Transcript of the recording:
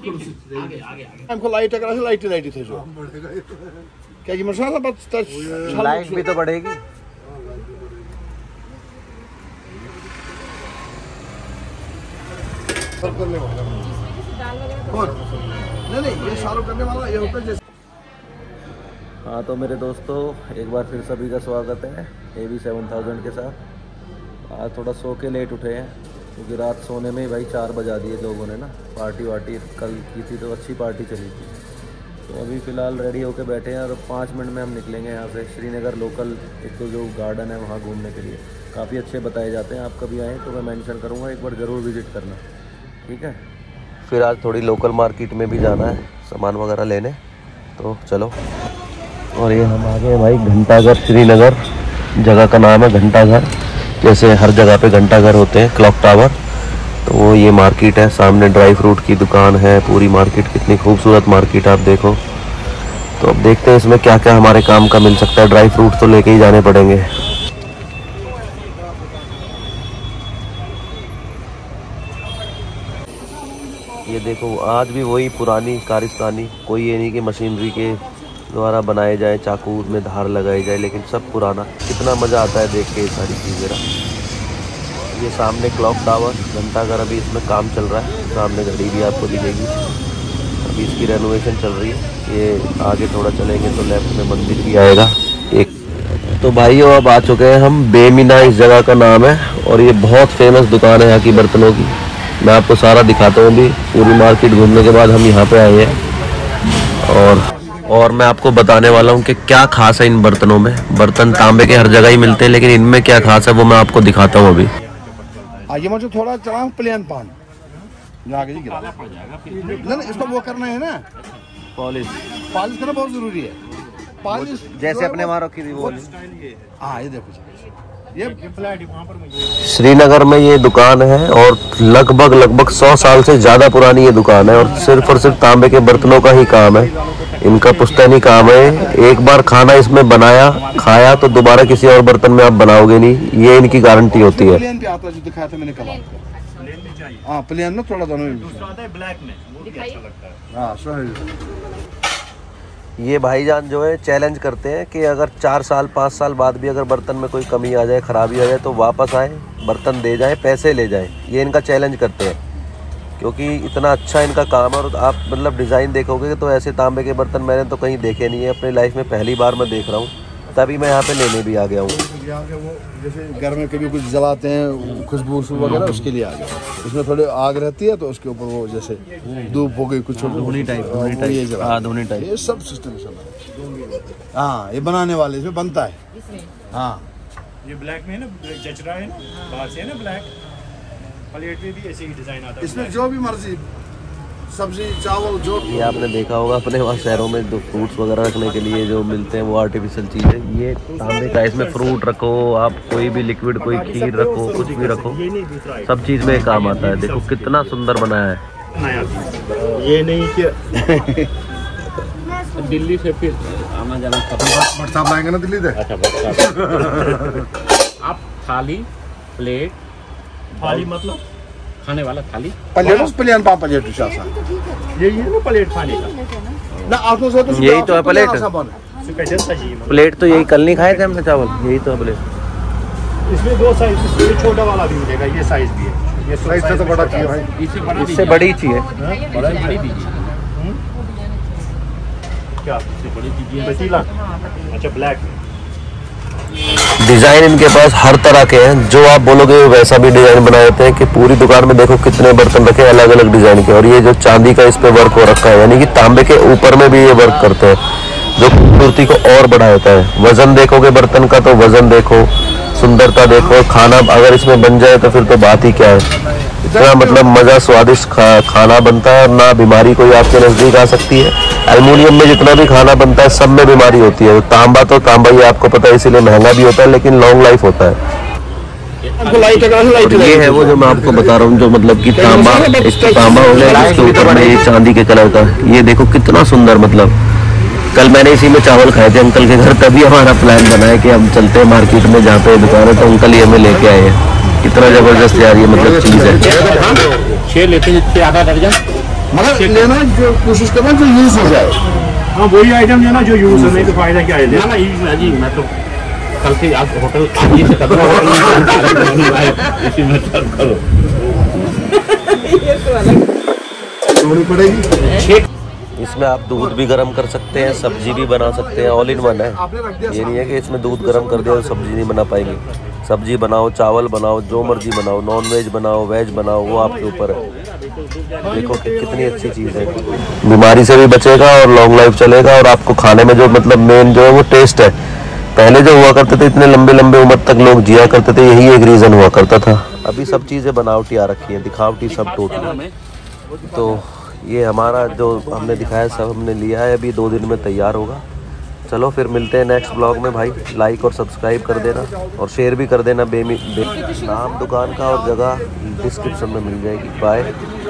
हमको लाइट अगर लाइट थे जो क्या कि मसाला बस लाइट भी तो बढ़ेगी। नहीं ये सालों करने वाला ये होता है। हाँ तो मेरे दोस्तों एक बार फिर सभी का स्वागत है AB 7000 के साथ। आज थोड़ा सो के लेट उठे हैं क्योंकि रात सोने में ही भाई 4 बजा दिए लोगों ने ना। पार्टी वार्टी कल की थी तो अच्छी पार्टी चली थी। तो अभी फ़िलहाल रेडी होके बैठे हैं और 5 मिनट में हम निकलेंगे यहाँ से श्रीनगर लोकल एक तो जो गार्डन है वहाँ घूमने के लिए। काफ़ी अच्छे बताए जाते हैं, आप कभी आएँ तो मैं मेंशन करूँगा, एक बार ज़रूर विज़िट करना, ठीक है। फिर आज थोड़ी लोकल मार्केट में भी जाना है सामान वगैरह लेने, तो चलो। और ये हम आ गए भाई घंटाघर श्रीनगर, जगह का नाम है घंटाघर। जैसे हर जगह पे घंटाघर होते हैं, क्लॉक टावर, तो वो ये मार्केट है। सामने ड्राई फ्रूट की दुकान है, पूरी मार्केट कितनी खूबसूरत मार्केट आप देखो। तो अब देखते हैं इसमें क्या क्या हमारे काम का मिल सकता है। ड्राई फ्रूट तो लेके ही जाने पड़ेंगे। ये देखो आज भी वही पुरानी कारिस्तानी, कोई ये नहीं कि मशीनरी के द्वारा बनाए जाए, चाकू में धार लगाई जाए, लेकिन सब पुराना। कितना मज़ा आता है देख के ये सारी चीज़ें ना। ये सामने क्लॉक टावर घंटाघर, अभी इसमें काम चल रहा है। सामने घड़ी भी आपको दिखेगी, अभी इसकी रेनोवेशन चल रही है। ये आगे थोड़ा चलेंगे तो लेफ्ट में मंदिर भी आएगा एक। तो भाइयों अब आ चुके हैं हम बेमिना, इस जगह का नाम है। और ये बहुत फेमस दुकान है यहाँ की बर्तनों की। मैं आपको सारा दिखाता हूँ। भी पूरी मार्केट घूमने के बाद हम यहाँ पे आए हैं और मैं आपको बताने वाला हूँ कि क्या खास है इन बर्तनों में। बर्तन तांबे के हर जगह ही मिलते हैं, लेकिन इनमें क्या खास है वो मैं आपको दिखाता हूँ अभी। आगे मुझे थोड़ा चला प्लेन पान आगे ना, इसको वो करना है ना, पॉलिश करना बहुत जरूरी है। पॉलिश जैसे अपने वहाँ रखी थी वो। हाँ ये देखो ये श्रीनगर में ये दुकान है और लगभग 100 साल से ज़्यादा पुरानी ये दुकान है। और सिर्फ तांबे के बर्तनों का ही काम है, इनका पुश्तैनी काम है। एक बार खाना इसमें बनाया खाया तो दोबारा किसी और बर्तन में आप बनाओगे नहीं, ये इनकी गारंटी होती है। प्लेन पे आता है जो दिखाया था मैंने कल आपको। हाँ प्लेन में थोड़ा दोनों ब्लैक में ये भाईजान जो है चैलेंज करते हैं कि अगर 4 साल 5 साल बाद भी अगर बर्तन में कोई कमी आ जाए, खराबी आ जाए, तो वापस आए, बर्तन दे जाएं, पैसे ले जाएं। ये इनका चैलेंज करते हैं क्योंकि इतना अच्छा इनका काम है। और आप मतलब डिज़ाइन देखोगे तो ऐसे तांबे के बर्तन मैंने तो कहीं देखे नहीं है अपनी लाइफ में, पहली बार मैं देख रहा हूँ, तभी मैं यहाँ पे लेने भी आ गया हूँ। जैसे घर में कभी कुछ जलाते हैं खुशबू वगैरह, उसके लिए आ गया। इसमें थोड़ी आग रहती है तो उसके ऊपर वो जैसे धूप हो गई कुछ धुनी टाइप, ये सब सिस्टम सब। हाँ ये बनाने वाले इसमें बनता है। हाँ ये ब्लैक में है ना, जच रहा है ना, बाहर से है ना ब्लैक। प्लेट में भी ऐसे ही डिजाइन आता है, इसमें जो भी मर्जी सब्जी चावल जो। ये आपने देखा होगा अपने वहाँ शहरों में जो फ्रूट्स वगैरह रखने के लिए जो मिलते हैं वो आर्टिफिशियल चीज़ें। ये तांबे का, इसमें फ्रूट रखो आप, कोई भी लिक्विड, कोई खीर रखो, कुछ भी रखो, सब चीज़ में काम आता है। देखो कितना सुंदर बनाया है। ये नहीं कि दिल्ली से फिर आना जाना साहब आएंगे ना दिल्ली से। अच्छा आप थाली प्लेट, थाली मतलब खाने वाला थाली, प्लेन पा प्लेट यही है ना प्लेट खाने का ना। आपको तो यही तो है प्लेट। प्लेट तो यही कल नहीं खाए थे हमने चावल, यही तो है प्लेट। इसमें 2 साइज, इसमें छोटा वाला भी मिलेगा, ये साइज भी है। ये साइज से तो बड़ा चाहिए भाई, इससे बड़ी चाहिए। बड़ी दीजिए क्या, इससे बड़ी दीजिए पतीला। अच्छा ब्लैक में डिज़ाइन इनके पास हर तरह के हैं, जो आप बोलोगे वैसा भी डिज़ाइन बना देते हैं। कि पूरी दुकान में देखो कितने बर्तन रखे अलग अलग डिज़ाइन के। और ये जो चांदी का इस पे वर्क हो रखा है, यानी कि तांबे के ऊपर में भी ये वर्क करते हैं, जो खूबसूरती को और बढ़ा देता है। वजन देखोगे बर्तन का तो वजन देखो, सुंदरता देखो। खाना अगर इसमें बन जाए तो फिर तो बात ही क्या है। इतना मतलब मज़ा, स्वादिष्ट खाना बनता है, ना बीमारी कोई आपके नज़दीक आ सकती है। एल्युमिनियम में जितना भी खाना बनता है सब में बीमारी होती है। तांबा तो तांबा ही आपको पता है, इसीलिए महंगा भी होता है, लेकिन लॉन्ग लाइफ होता है। ये है वो जो मैं आपको बता रहा हूँ, जो मतलब कि तांबा हो गया, इसके ऊपर में ये चांदी के कलर का। ये देखो कितना सुंदर। मतलब कल मैंने इसी में चावल खाए थे अंकल के घर, तभी हमारा प्लान बना है कि हम चलते हैं मार्केट में जहाँ पे दुकान है, तो अंकल ही हमें लेके आए हैं। कितना जबरदस्त यार ये मतलब चीज़ है। 6 लेते हैं, आधा दर्जन मगर लेना जो कोशिश करना जो यूज हो जाए। हाँ वही आइटम लेना जो यूज है, नहीं तो फायदा क्या है लेना। ना यूज ना जी, मैं तो कल से आप होटल आइए से करूँगा, होटल इसी में सर्व करो। छोड़नी पड़ेगी। इसमें आप दूध भी गर्म कर सकते हैं, सब्जी भी बना सकते हैं, ऑल इन वन है। ये नहीं है कि इसमें दूध गर्म कर दिया तो सब्जी नहीं बना पाएंगे। सब्जी बनाओ, चावल बनाओ, जो मर्जी बनाओ, नॉन वेज बनाओ, वेज बनाओ, वो आपके ऊपर है। देखो कि कितनी अच्छी चीज़ है, बीमारी से भी बचेगा और लॉन्ग लाइफ चलेगा। और आपको खाने में जो मतलब मेन जो है वो टेस्ट है। पहले जो हुआ करते थे इतने लंबे लंबे उम्र तक लोग जिया करते थे, यही एक रीज़न हुआ करता था। अभी सब चीज़ें बनावटी आ रखी हैं, दिखावटी सब टोटली। तो ये हमारा जो हमने दिखाया सब हमने लिया है, अभी 2 दिन में तैयार होगा। चलो फिर मिलते हैं नेक्स्ट ब्लॉग में भाई। लाइक और सब्सक्राइब कर देना और शेयर भी कर देना। नाम दुकान का और जगह डिस्क्रिप्शन में मिल जाएगी। बाय।